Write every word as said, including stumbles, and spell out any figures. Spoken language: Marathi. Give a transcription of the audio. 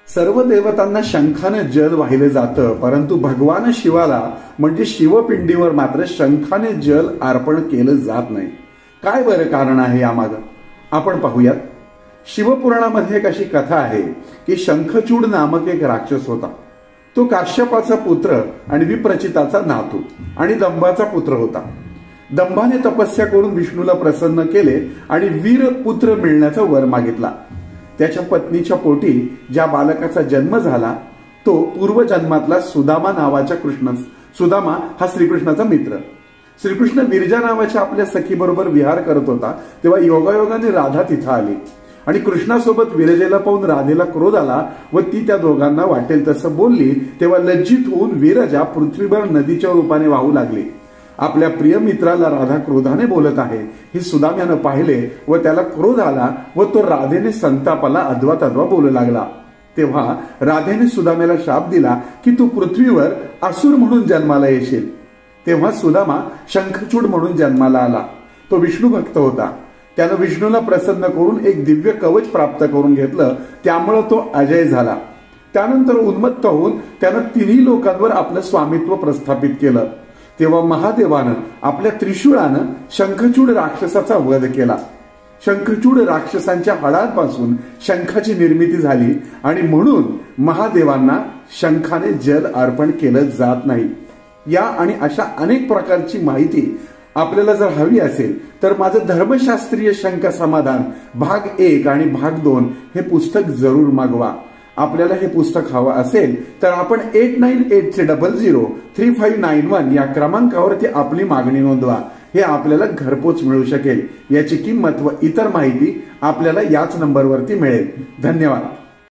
सर्व देवतांना शंखाने जल वाहिले जातं, परंतु भगवान शिवाला म्हणजे शिवपिंडीवर मात्र शंखाने जल अर्पण केलं जात नाही. काय बरं कारण आहे यामागं आपण पाहूयात. शिवपुराणामध्ये एक अशी कथा आहे की शंखचूड नामक एक राक्षस होता. तो काश्यपाचा पुत्र आणि विप्रचिताचा नातू आणि दंभाचा पुत्र होता. दंभाने तपस्या करून विष्णूला प्रसन्न केले आणि वीर पुत्र मिळण्याचा वर मागितला. त्याच्या पत्नीच्या पोटी ज्या बालकाचा जन्म झाला तो पूर्वजन्मातला सुदामा नावाच्या कृष्ण सुदामा हा श्रीकृष्णाचा मित्र. श्रीकृष्ण विरजा नावाच्या आपल्या सखीबरोबर विहार करत होता तेव्हा योगायोगाने राधा तिथं आली आणि कृष्णासोबत विरजेला पाहून राधेला क्रोध आला व ती त्या दोघांना वाटेल तसं बोलली. तेव्हा लज्जित होऊन विरजा पृथ्वीभर नदीच्या रूपाने वाहू लागली. आपल्या प्रिय मित्राला राधा क्रोधाने बोलत आहे हे सुदाम्यानं पाहिले व त्याला क्रोध आला व तो राधेने संतापाला अद्वा तद्वा बोलू लागला. तेव्हा राधेने सुदाम्याला शाप दिला की तू पृथ्वीवर असुर म्हणून जन्माला येशील. तेव्हा सुदामा शंखचूड म्हणून जन्माला आला. तो विष्णू भक्त होता. त्यानं विष्णूला प्रसन्न करून एक दिव्य कवच प्राप्त करून घेतलं, त्यामुळे तो अजय झाला. त्यानंतर उन्मत्त होऊन त्यानं तिन्ही लोकांवर आपलं स्वामित्व प्रस्थापित केलं. तेव्हा महादेवानं आपल्या त्रिशूळानं शंखचूड राक्षसाचा वध केला. शंखचूड राक्षसांच्या हाडांपासून शंखाची निर्मिती झाली आणि म्हणून महादेवांना शंखाने जल अर्पण केलं जात नाही. या आणि अशा अनेक प्रकारची माहिती आपल्याला जर हवी असेल तर माझं धर्मशास्त्रीय शंख समाधान भाग एक आणि भाग दोन हे पुस्तक जरूर मागवा. आपल्याला हे पुस्तक हवं असेल तर आपण eight nine eight three double zero three five nine one या क्रमांकावरती आपली मागणी नोंदवा. हे आपल्याला घरपोच मिळू शकेल. याची किंमत व इतर माहिती आपल्याला याच नंबरवरती मिळेल. धन्यवाद.